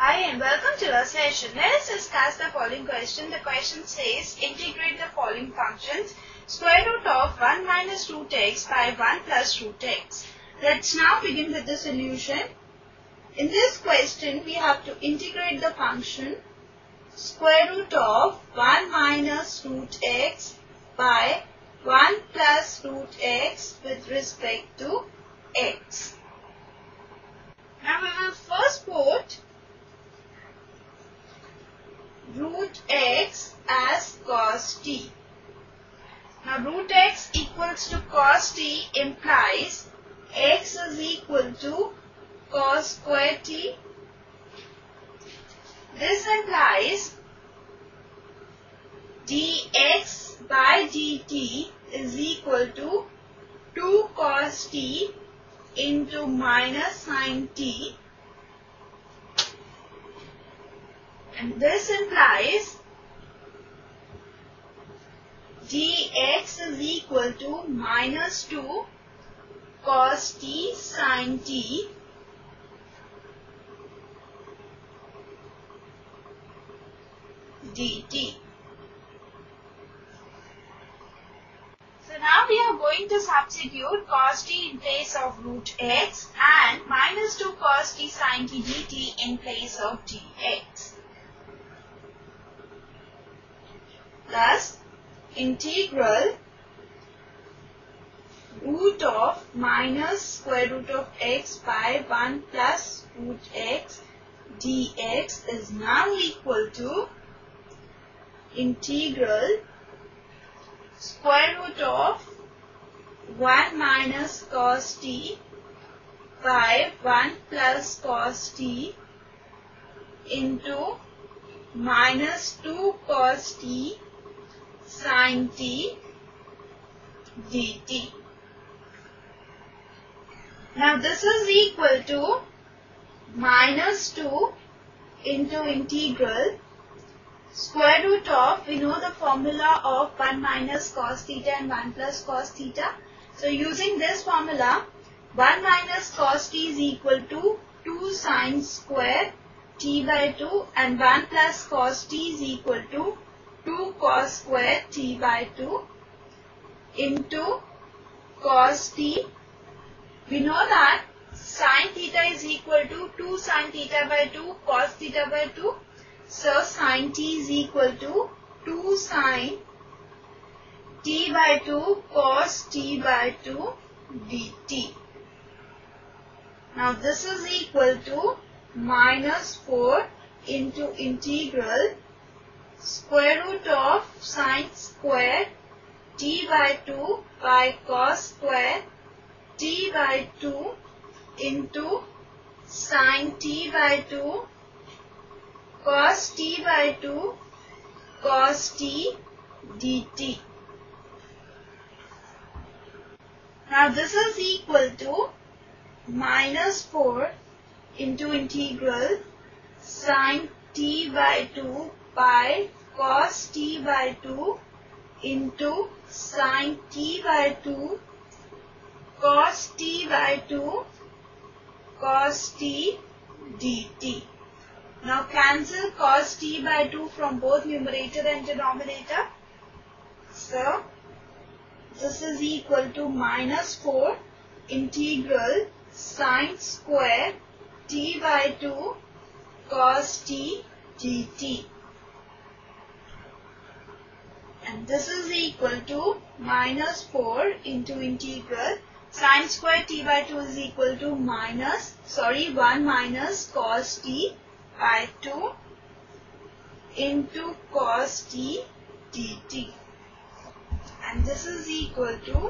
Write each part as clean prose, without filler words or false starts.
Hi and welcome to our session. Let us discuss the following question. The question says, integrate the following functions. Square root of 1 minus root x by 1 plus root x. Let's now begin with the solution. In this question, we have to integrate the function square root of 1 minus root x by 1 plus root x with respect to x. Now we will first put root x as cos t. Now root x equals to cos t implies x is equal to cos square t. This implies dx by dt is equal to 2 cos t into minus sin t. And this implies dx is equal to minus 2 cos t sin t dt. So now we are going to substitute cos t in place of root x and minus 2 cos t sin t dt in place of dx. Thus, integral root of minus square root of x by 1 plus root x dx is now equal to integral square root of 1 minus cos t by 1 plus cos t into minus 2 cos t sin t dt. Now this is equal to minus 2 into integral square root of, we know the formula of 1 minus cos theta and 1 plus cos theta. So using this formula, 1 minus cos t is equal to 2 sin square t by 2 and 1 plus cos t is equal to 2 cos square t by 2 into cos t. We know that sin theta is equal to 2 sin theta by 2 cos theta by 2. So sin t is equal to 2 sin t by 2 cos t by 2 dt. Now this is equal to minus 4 into integral square root of sin square t by 2 by cos square t by 2 into sin t by 2 cos t by 2 cos t dt. Now this is equal to minus 4 into integral sin t by 2 by cos t by 2 into sin t by 2 cos t by 2 cos t dt. Now cancel cos t by 2 from both numerator and denominator. So this is equal to minus 4 integral sin square t by 2 cos t dt. And this is equal to minus 4 into integral sin square t by 2 is equal to 1 minus cos t by 2 into cos t dt. And this is equal to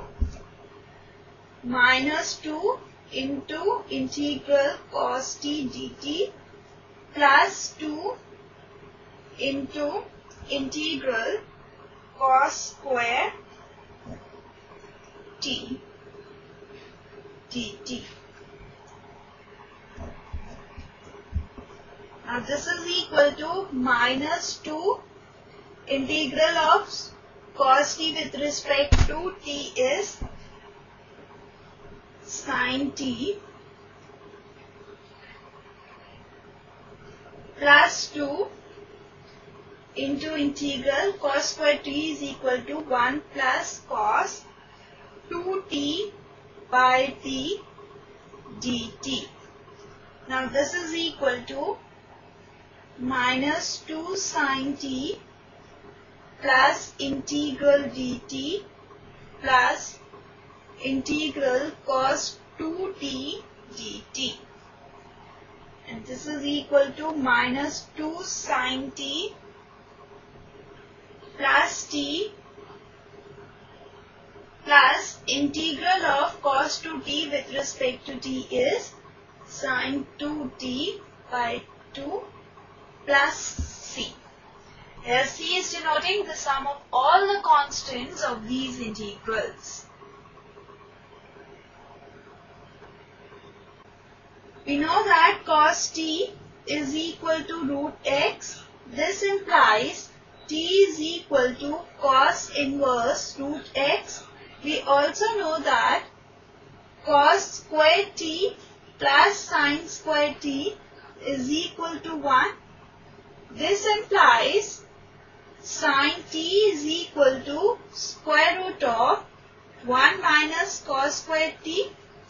minus 2 into integral cos t dt plus 2 into integral cos square t dt. Now this is equal to minus 2 integral of cos t with respect to t is sin t plus 2 into integral cos square t is equal to 1 plus cos 2t by t dt. Now this is equal to minus 2 sin t plus integral dt plus integral cos 2t dt. And this is equal to minus 2 sin t plus t plus integral of cos 2t with respect to t is sin 2t by 2 plus c. Here c is denoting the sum of all the constants of these integrals. We know that cos t is equal to root x. This implies t is equal to cos inverse root x. We also know that cos square t plus sin square t is equal to 1. This implies sin t is equal to square root of 1 minus cos square t.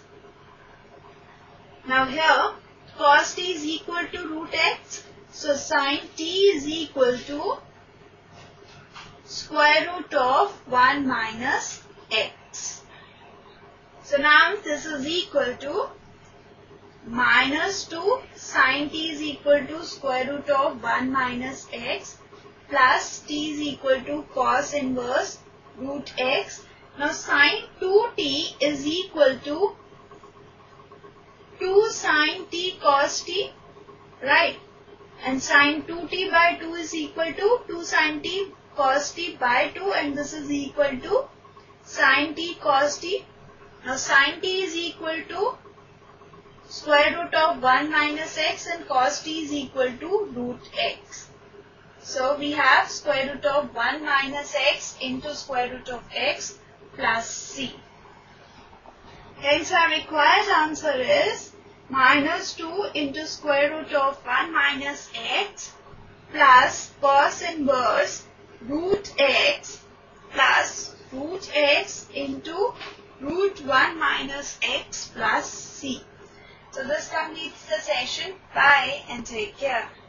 Now here cos t is equal to root x. So sin t is equal to square root of 1 minus x. So now this is equal to minus 2 sin t is equal to square root of 1 minus x plus t is equal to cos inverse root x. Now sin 2t is equal to 2 sin t cos t, right? And sin 2t by 2 is equal to 2 sin t cos t by 2, and this is equal to sin t cos t. Now sin t is equal to square root of 1 minus x and cos t is equal to root x. So we have square root of 1 minus x into square root of x plus c. Hence our required answer is minus 2 into square root of 1 minus x plus cos inverse root x plus root x into root 1 minus x plus c. So this completes the session. Bye and take care.